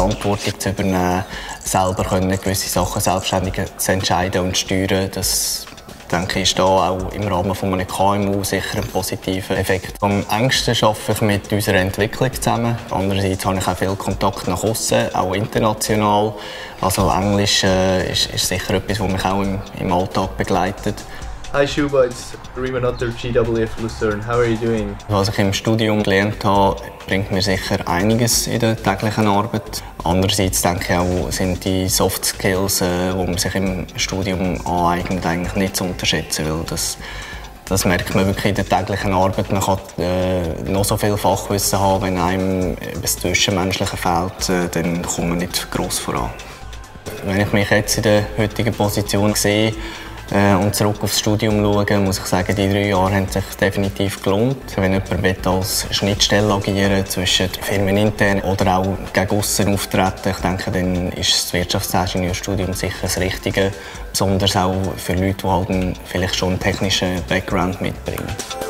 Verantwortung zu übernehmen, selber gewisse Sachen selbstständig zu entscheiden und zu steuern. Das, denke ich, ist da auch im Rahmen von einem KMU sicher ein positiver Effekt. Am engsten arbeite ich mit unserer Entwicklung zusammen. Andererseits habe ich auch viel Kontakt nach außen, auch international. Also Englisch ist sicher etwas, das mich auch im Alltag begleitet. Hi Shuba, it's Rimanother GWF Lucerne. How are you doing? Was ich im Studium gelernt habe, bringt mir sicher einiges in der täglichen Arbeit. Andererseits denke ich auch, sind die Soft Skills, die man sich im Studium aneignet, eigentlich nicht zu unterschätzen. Weil das merkt man wirklich in der täglichen Arbeit. Man kann noch so viel Fachwissen haben, wenn einem das Zwischenmenschliche fehlt, dann kommt man nicht gross voran. Wenn ich mich jetzt in der heutigen Position sehe, und zurück aufs Studium schauen, muss ich sagen, die 3 Jahre haben sich definitiv gelohnt. Wenn jemand als Schnittstelle agieren zwischen Firmen intern oder auch gegen aussen auftreten, ich denke, dann ist das Wirtschaftsingenieurstudium sicher das Richtige. Besonders auch für Leute, die halt vielleicht schon einen technischen Background mitbringen.